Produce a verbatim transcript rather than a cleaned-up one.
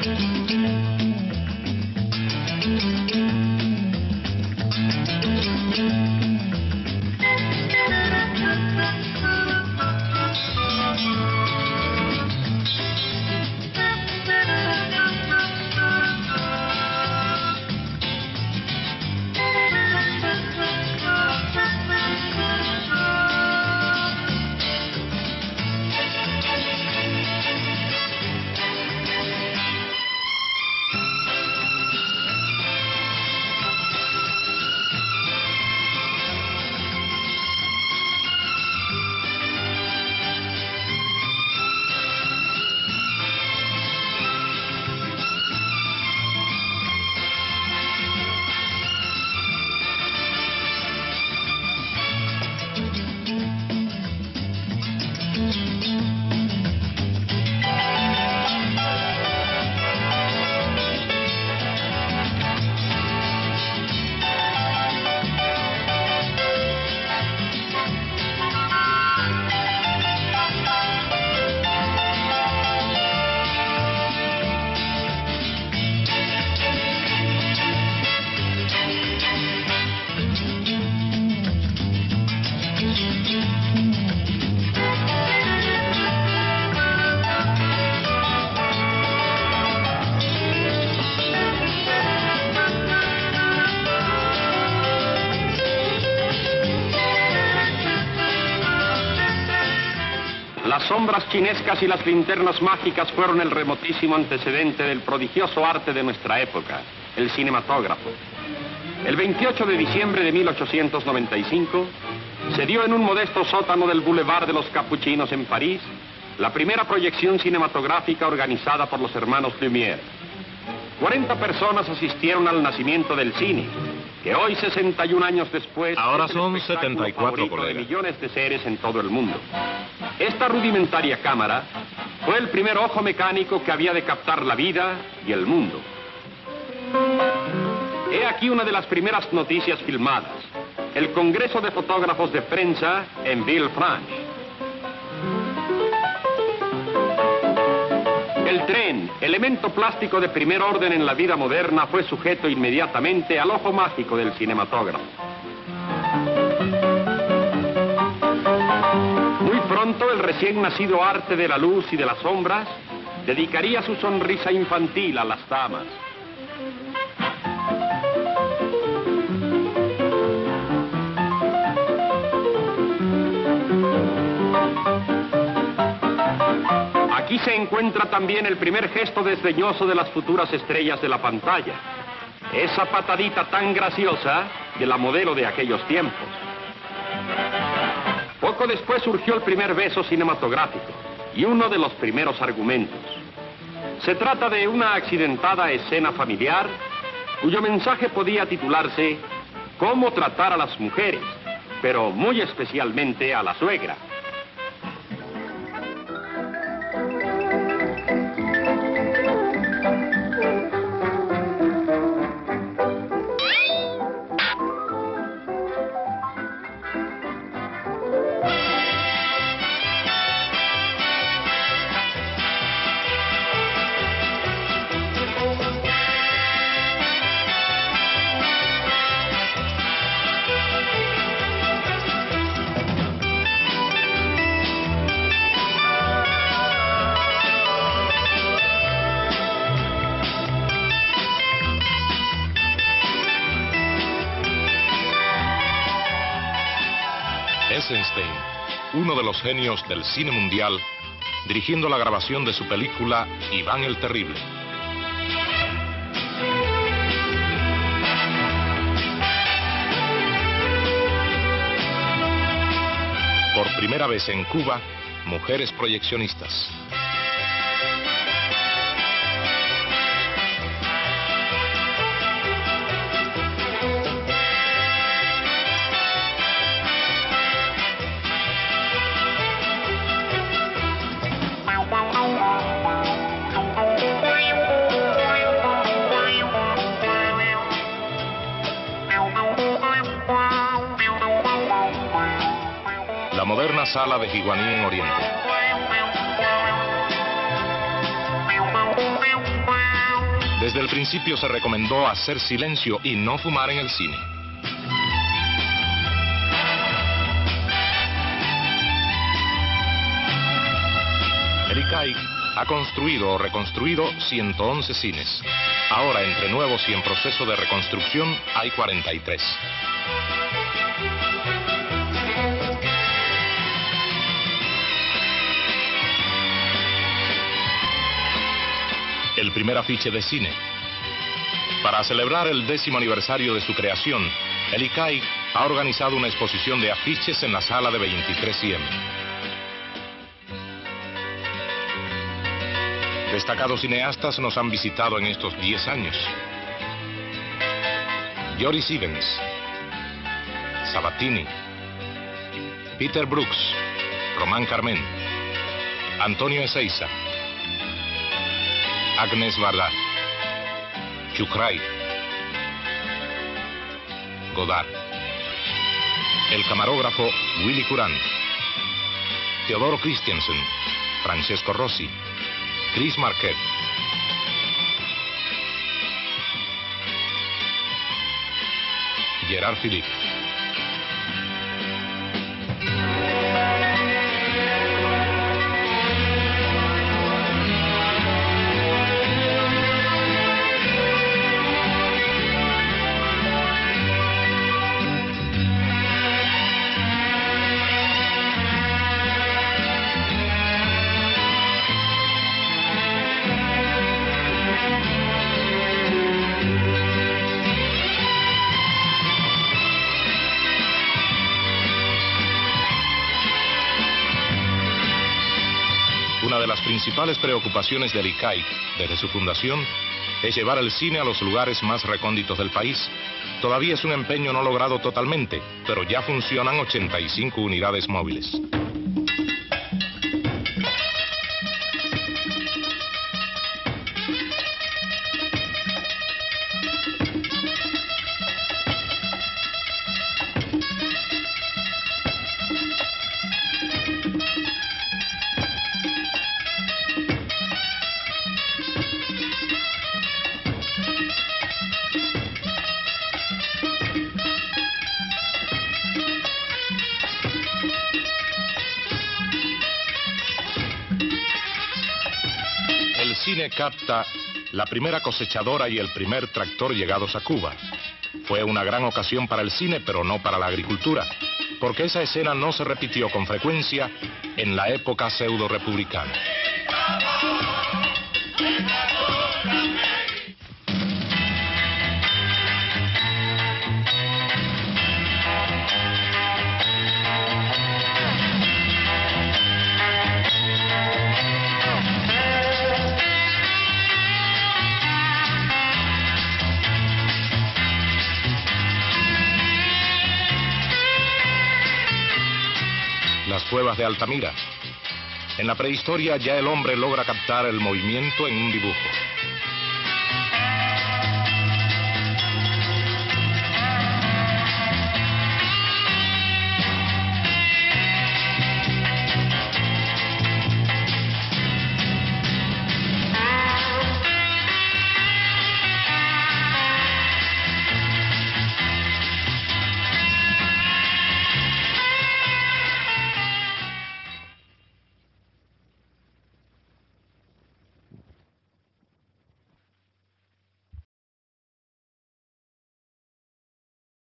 Las sombras chinescas y las linternas mágicas fueron el remotísimo antecedente del prodigioso arte de nuestra época, el cinematógrafo. El veintiocho de diciembre de mil ochocientos noventa y cinco se dio en un modesto sótano del Boulevard de los Capuchinos en París la primera proyección cinematográfica organizada por los hermanos Lumière. cuarenta personas asistieron al nacimiento del cine, que hoy, sesenta y un años después, ahora es el son espectáculo setenta y cuatro, favorito colega. de millones de seres en todo el mundo. Esta rudimentaria cámara fue el primer ojo mecánico que había de captar la vida y el mundo. He aquí una de las primeras noticias filmadas: el Congreso de Fotógrafos de Prensa en Villefranche. El tren, elemento plástico de primer orden en la vida moderna, fue sujeto inmediatamente al ojo mágico del cinematógrafo. Muy pronto el recién nacido arte de la luz y de las sombras dedicaría su sonrisa infantil a las damas. Aquí se encuentra también el primer gesto desdeñoso de las futuras estrellas de la pantalla. Esa patadita tan graciosa de la modelo de aquellos tiempos. Poco después surgió el primer beso cinematográfico y uno de los primeros argumentos. Se trata de una accidentada escena familiar cuyo mensaje podía titularse «Cómo tratar a las mujeres», pero muy especialmente a la suegra. Eisenstein, uno de los genios del cine mundial, dirigiendo la grabación de su película Iván el Terrible. Por primera vez en Cuba, mujeres proyeccionistas. La moderna sala de Jiguaní en Oriente. Desde el principio se recomendó hacer silencio y no fumar en el cine. El I C A I ha construido o reconstruido ciento once cines. Ahora, entre nuevos y en proceso de reconstrucción, hay cuarenta y tres. El primer afiche de cine. Para celebrar el décimo aniversario de su creación, el I C A I ha organizado una exposición de afiches en la sala de veintitrés I M. Destacados cineastas nos han visitado en estos diez años. Joris Ivens, Sabatini, Peter Brooks, Román Carmen, Antonio Ezeiza, Agnes Varda, Chuck Wright, Godard, el camarógrafo Willy Curant, Teodoro Christiansen, Francesco Rossi, Chris Marquette, Gerard Philippe. Una de las principales preocupaciones del I C A I desde su fundación es llevar el cine a los lugares más recónditos del país. Todavía es un empeño no logrado totalmente, pero ya funcionan ochenta y cinco unidades móviles. El cine capta la primera cosechadora y el primer tractor llegados a Cuba. Fue una gran ocasión para el cine, pero no para la agricultura, porque esa escena no se repitió con frecuencia en la época pseudo-republicana. Las cuevas de Altamira. En la prehistoria ya el hombre logra captar el movimiento en un dibujo.